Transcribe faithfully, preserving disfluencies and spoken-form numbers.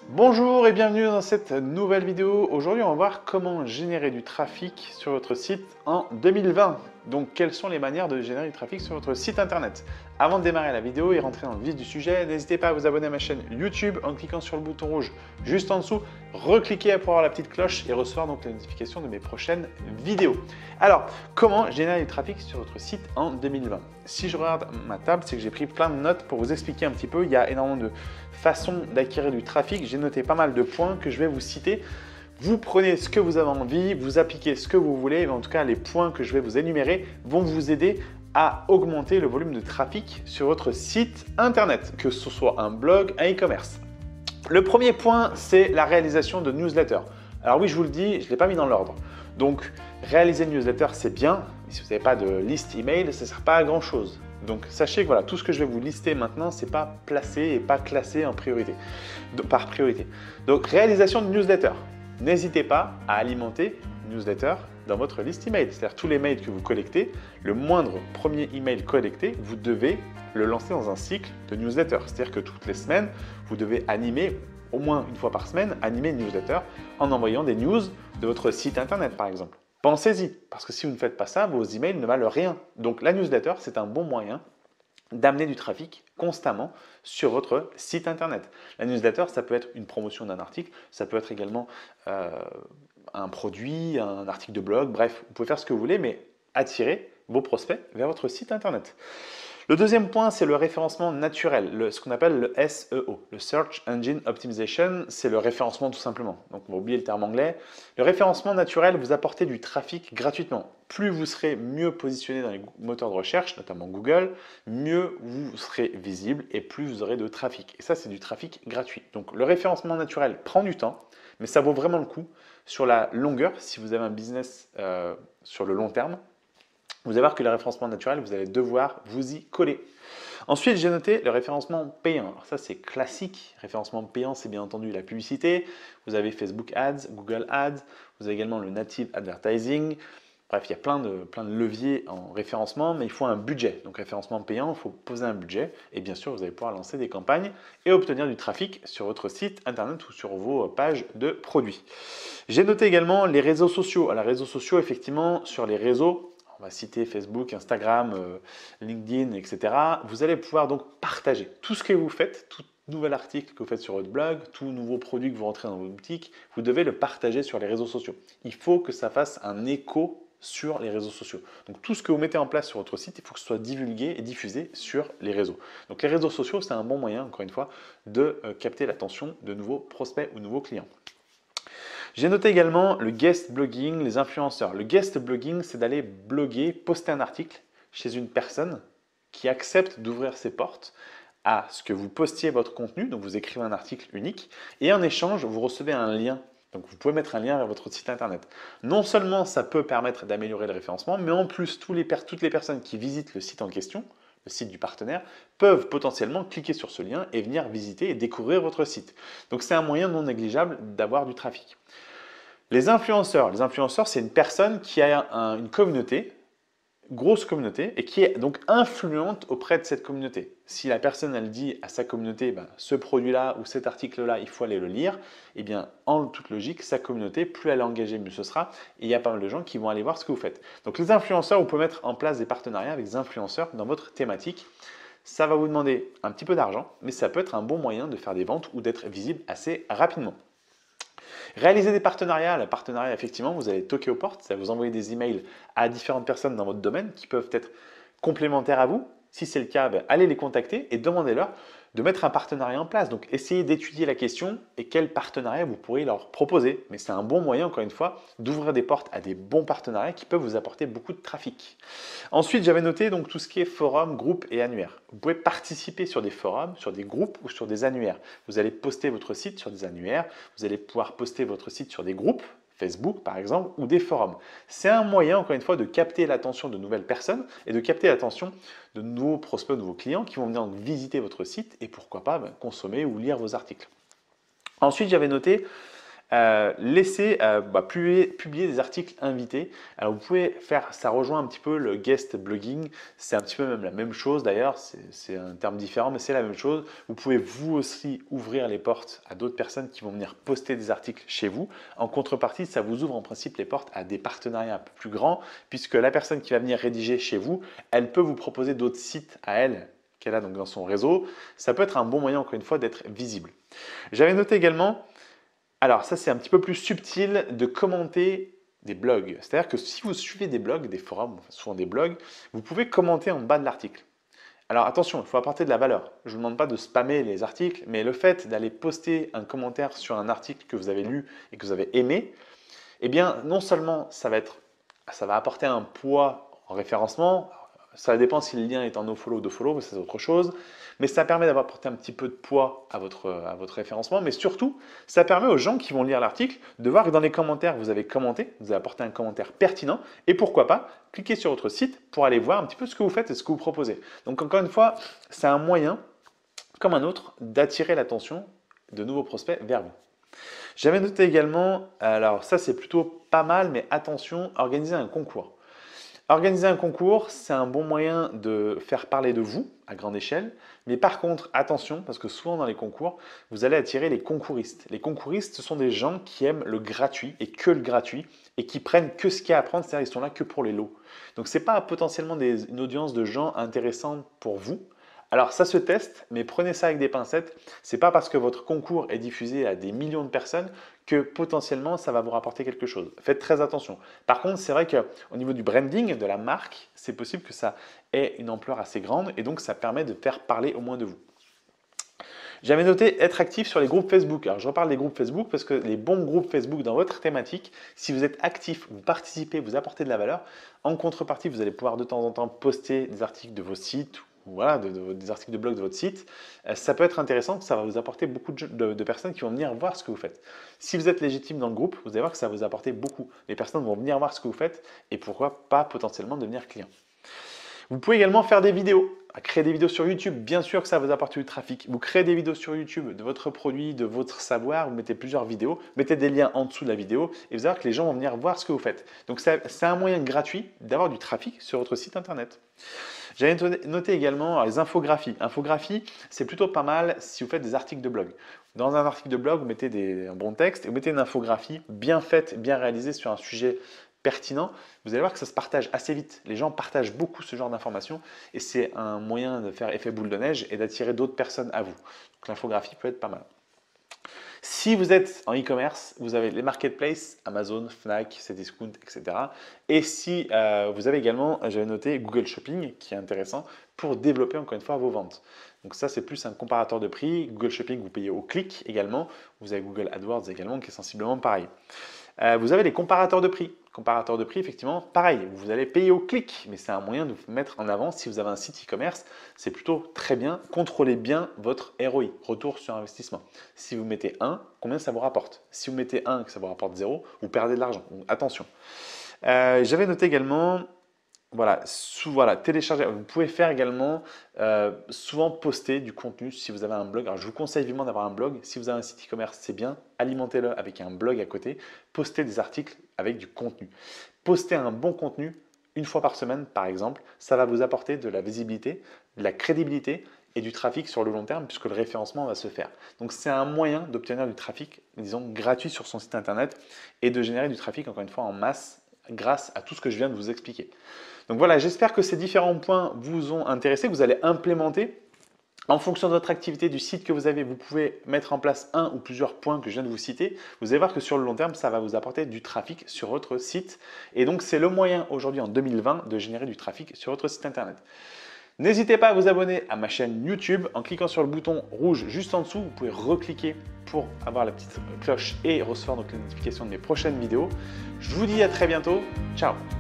Bonjour et bienvenue dans cette nouvelle vidéo. Aujourd'hui, on va voir comment générer du trafic sur votre site en deux mille vingt. Donc, quelles sont les manières de générer du trafic sur votre site internet? Avant de démarrer la vidéo et rentrer dans le vif du sujet, n'hésitez pas à vous abonner à ma chaîne YouTube en cliquant sur le bouton rouge juste en dessous. Recliquez pour avoir la petite cloche et recevoir donc les notifications de mes prochaines vidéos. Alors, comment générer du trafic sur votre site en deux mille vingt? Si je regarde ma table, c'est que j'ai pris plein de notes pour vous expliquer un petit peu. Il y a énormément de façons d'acquérir du trafic. J'ai noté pas mal de points que je vais vous citer. Vous prenez ce que vous avez envie, vous appliquez ce que vous voulez, mais en tout cas, les points que je vais vous énumérer vont vous aider à augmenter le volume de trafic sur votre site internet, que ce soit un blog, un e-commerce. Le premier point, c'est la réalisation de newsletters. Alors oui, je vous le dis, je ne l'ai pas mis dans l'ordre. Donc, réaliser une newsletter, c'est bien, mais si vous n'avez pas de liste email, ça ne sert pas à grand chose. Donc, sachez que voilà, tout ce que je vais vous lister maintenant, ce n'est pas placé et pas classé en priorité, par priorité. Donc, réalisation de newsletter. N'hésitez pas à alimenter une newsletter dans votre liste email. C'est-à-dire tous les mails que vous collectez, le moindre premier email collecté, vous devez le lancer dans un cycle de newsletter. C'est-à-dire que toutes les semaines, vous devez animer, au moins une fois par semaine, animer une newsletter en envoyant des news de votre site internet par exemple. Pensez-y, parce que si vous ne faites pas ça, vos emails ne valent rien. Donc la newsletter, c'est un bon moyen d'amener du trafic constamment sur votre site internet. La newsletter, ça peut être une promotion d'un article, ça peut être également euh, un produit, un article de blog, bref, vous pouvez faire ce que vous voulez, mais attirer vos prospects vers votre site internet. Le deuxième point, c'est le référencement naturel, le, ce qu'on appelle le S E O, le Search Engine Optimization, c'est le référencement tout simplement. Donc, on va oublier le terme anglais. Le référencement naturel vous apportez du trafic gratuitement. Plus vous serez mieux positionné dans les moteurs de recherche, notamment Google, mieux vous serez visible et plus vous aurez de trafic. Et ça, c'est du trafic gratuit. Donc, le référencement naturel prend du temps, mais ça vaut vraiment le coup sur la longueur. Si vous avez un business euh, sur le long terme, vous allez voir que le référencement naturel, vous allez devoir vous y coller. Ensuite, j'ai noté le référencement payant. Alors ça, c'est classique. Référencement payant, c'est bien entendu la publicité. Vous avez Facebook Ads, Google Ads. Vous avez également le Native Advertising. Bref, il y a plein de, plein de leviers en référencement, mais il faut un budget. Donc, référencement payant, il faut poser un budget. Et bien sûr, vous allez pouvoir lancer des campagnes et obtenir du trafic sur votre site internet ou sur vos pages de produits. J'ai noté également les réseaux sociaux. Alors, les réseaux sociaux, effectivement, sur les réseaux, on va citer Facebook, Instagram, euh, LinkedIn, et cetera. Vous allez pouvoir donc partager tout ce que vous faites, tout nouvel article que vous faites sur votre blog, tout nouveau produit que vous rentrez dans votre boutique, vous devez le partager sur les réseaux sociaux. Il faut que ça fasse un écho sur les réseaux sociaux. Donc tout ce que vous mettez en place sur votre site, il faut que ce soit divulgué et diffusé sur les réseaux. Donc les réseaux sociaux, c'est un bon moyen, encore une fois, de euh, capter l'attention de nouveaux prospects ou nouveaux clients. J'ai noté également le guest blogging, les influenceurs. Le guest blogging, c'est d'aller bloguer, poster un article chez une personne qui accepte d'ouvrir ses portes à ce que vous postiez votre contenu, donc vous écrivez un article unique, et en échange, vous recevez un lien. Donc vous pouvez mettre un lien vers votre site internet. Non seulement ça peut permettre d'améliorer le référencement, mais en plus, tous les toutes les personnes qui visitent le site en question, le site du partenaire, peuvent potentiellement cliquer sur ce lien et venir visiter et découvrir votre site. Donc c'est un moyen non négligeable d'avoir du trafic. Les influenceurs, les influenceurs, c'est une personne qui a un, une communauté, grosse communauté, et qui est donc influente auprès de cette communauté. Si la personne, elle dit à sa communauté, ben, ce produit-là ou cet article-là, il faut aller le lire, eh bien, en toute logique, sa communauté, plus elle est engagée, mieux ce sera. Et il y a pas mal de gens qui vont aller voir ce que vous faites. Donc, les influenceurs, vous pouvez mettre en place des partenariats avec des influenceurs dans votre thématique. Ça va vous demander un petit peu d'argent, mais ça peut être un bon moyen de faire des ventes ou d'être visible assez rapidement. Réaliser des partenariats, le partenariat, effectivement, vous allez toquer aux portes, ça va vous envoyer des emails à différentes personnes dans votre domaine qui peuvent être complémentaires à vous. Si c'est le cas, ben, allez les contacter et demandez-leur de mettre un partenariat en place. Donc, essayez d'étudier la question et quel partenariat vous pourriez leur proposer. Mais c'est un bon moyen, encore une fois, d'ouvrir des portes à des bons partenariats qui peuvent vous apporter beaucoup de trafic. Ensuite, j'avais noté donc tout ce qui est forum, groupe et annuaire. Vous pouvez participer sur des forums, sur des groupes ou sur des annuaires. Vous allez poster votre site sur des annuaires. Vous allez pouvoir poster votre site sur des groupes, Facebook par exemple, ou des forums. C'est un moyen, encore une fois, de capter l'attention de nouvelles personnes et de capter l'attention de nouveaux prospects, de nouveaux clients qui vont venir visiter votre site et pourquoi pas ben, consommer ou lire vos articles. Ensuite, j'avais noté euh, laissez euh, bah, publier, publier des articles invités. Alors vous pouvez faire, ça rejoint un petit peu le guest blogging, c'est un petit peu même la même chose d'ailleurs, c'est un terme différent mais c'est la même chose. Vous pouvez vous aussi ouvrir les portes à d'autres personnes qui vont venir poster des articles chez vous. En contrepartie, ça vous ouvre en principe les portes à des partenariats un peu plus grands puisque la personne qui va venir rédiger chez vous, elle peut vous proposer d'autres sites à elle qu'elle a donc dans son réseau. Ça peut être un bon moyen, encore une fois, d'être visible. J'avais noté également, alors ça c'est un petit peu plus subtil, de commenter des blogs. C'est-à-dire que si vous suivez des blogs, des forums, enfin souvent des blogs, vous pouvez commenter en bas de l'article. Alors attention, il faut apporter de la valeur. Je ne vous demande pas de spammer les articles, mais le fait d'aller poster un commentaire sur un article que vous avez lu et que vous avez aimé, eh bien non seulement ça va, être, ça va apporter un poids en référencement. Ça dépend si le lien est en nofollow ou dofollow, c'est autre chose. Mais ça permet d'avoir apporté un petit peu de poids à votre, à votre référencement. Mais surtout, ça permet aux gens qui vont lire l'article de voir que dans les commentaires, vous avez commenté, vous avez apporté un commentaire pertinent. Et pourquoi pas, cliquez sur votre site pour aller voir un petit peu ce que vous faites et ce que vous proposez. Donc encore une fois, c'est un moyen, comme un autre, d'attirer l'attention de nouveaux prospects vers vous. J'avais noté également, alors ça c'est plutôt pas mal, mais attention, organiser un concours. Organiser un concours, c'est un bon moyen de faire parler de vous à grande échelle. Mais par contre, attention, parce que souvent dans les concours, vous allez attirer les concouristes. Les concouristes, ce sont des gens qui aiment le gratuit et que le gratuit et qui prennent que ce qu'il y a à prendre, c'est-à-dire ils sont là que pour les lots. Donc ce n'est pas potentiellement des, une audience de gens intéressants pour vous. Alors ça se teste, mais prenez ça avec des pincettes. Ce n'est pas parce que votre concours est diffusé à des millions de personnes que potentiellement ça va vous rapporter quelque chose. Faites très attention. Par contre, c'est vrai qu'au niveau du branding, de la marque, c'est possible que ça ait une ampleur assez grande et donc ça permet de faire parler au moins de vous. J'avais noté être actif sur les groupes Facebook. Alors je reparle des groupes Facebook parce que les bons groupes Facebook dans votre thématique, si vous êtes actif, vous participez, vous apportez de la valeur, en contrepartie, vous allez pouvoir de temps en temps poster des articles de vos sites Voilà, de, de, des articles de blog de votre site, euh, ça peut être intéressant, ça va vous apporter beaucoup de, de, de personnes qui vont venir voir ce que vous faites. Si vous êtes légitime dans le groupe, vous allez voir que ça va vous apporter beaucoup. Les personnes vont venir voir ce que vous faites et pourquoi pas potentiellement devenir client. Vous pouvez également faire des vidéos, créer des vidéos sur YouTube. Bien sûr que ça va vous apporter du trafic. Vous créez des vidéos sur YouTube de votre produit, de votre savoir, vous mettez plusieurs vidéos, mettez des liens en dessous de la vidéo et vous allez voir que les gens vont venir voir ce que vous faites. Donc c'est un moyen gratuit d'avoir du trafic sur votre site internet. J'avais noté également les infographies. Infographies, c'est plutôt pas mal si vous faites des articles de blog. Dans un article de blog, vous mettez des, un bon texte et vous mettez une infographie bien faite, bien réalisée sur un sujet pertinent. Vous allez voir que ça se partage assez vite. Les gens partagent beaucoup ce genre d'informations et c'est un moyen de faire effet boule de neige et d'attirer d'autres personnes à vous. Donc l'infographie peut être pas mal. Si vous êtes en e-commerce, vous avez les marketplaces, Amazon, Fnac, Cdiscount, et cetera. Et si euh, vous avez également, j'avais noté Google Shopping, qui est intéressant pour développer encore une fois vos ventes. Donc ça, c'est plus un comparateur de prix. Google Shopping, vous payez au clic également. Vous avez Google AdWords également, qui est sensiblement pareil. Euh, vous avez les comparateurs de prix. Comparateurs de prix, effectivement, pareil. Vous allez payer au clic, mais c'est un moyen de vous mettre en avant. Si vous avez un site e-commerce, c'est plutôt très bien. Contrôlez bien votre R O I, retour sur investissement. Si vous mettez un, combien ça vous rapporte? Si vous mettez un, que ça vous rapporte zéro, vous perdez de l'argent. Donc attention. Euh, J'avais noté également, voilà, sous, voilà, télécharger. Vous pouvez faire également euh, souvent poster du contenu si vous avez un blog. Alors, je vous conseille vivement d'avoir un blog. Si vous avez un site e-commerce, c'est bien. Alimentez-le avec un blog à côté. Postez des articles avec du contenu. Postez un bon contenu une fois par semaine, par exemple. Ça va vous apporter de la visibilité, de la crédibilité et du trafic sur le long terme puisque le référencement va se faire. Donc, c'est un moyen d'obtenir du trafic, disons, gratuit sur son site internet et de générer du trafic, encore une fois, en masse grâce à tout ce que je viens de vous expliquer. Donc voilà, j'espère que ces différents points vous ont intéressé, que vous allez implémenter. En fonction de votre activité, du site que vous avez, vous pouvez mettre en place un ou plusieurs points que je viens de vous citer. Vous allez voir que sur le long terme, ça va vous apporter du trafic sur votre site. Et donc, c'est le moyen aujourd'hui en deux mille vingt de générer du trafic sur votre site internet. N'hésitez pas à vous abonner à ma chaîne YouTube en cliquant sur le bouton rouge juste en dessous. Vous pouvez recliquer pour avoir la petite cloche et recevoir donc les notifications de mes prochaines vidéos. Je vous dis à très bientôt. Ciao!